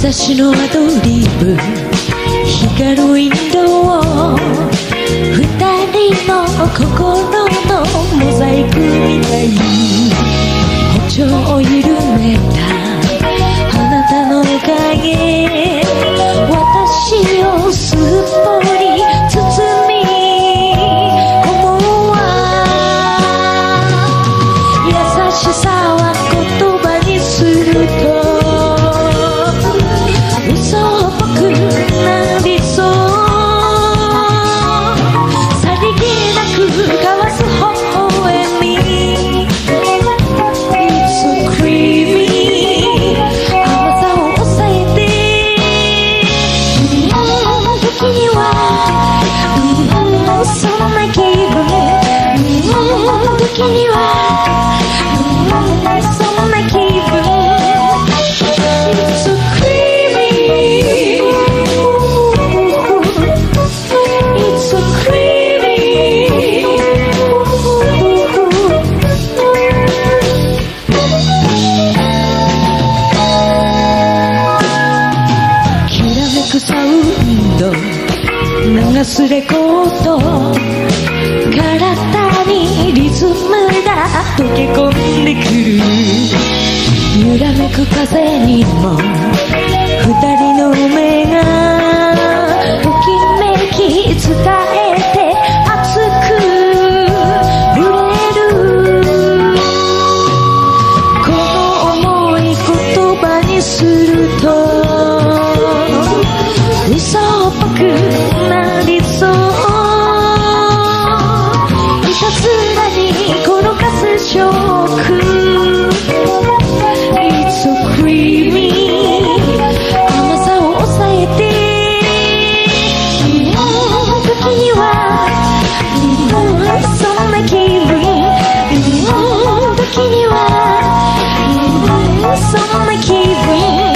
私のアドリブ光るウィンドウを二人の心のモザイクみたいに歩調を緩めたあなたのおかげ私をすっぽり包み込むわ優しさは言葉にすると流すレコード体にリズムが溶け込んでくる揺らめく風にも二人の目がときめき伝えて熱く揺れるこの想い言葉にすると嘘っぽくなりそういたずらに転がすショック It's so creamy 甘さを抑えて時にはそんな気分時にはそんな気分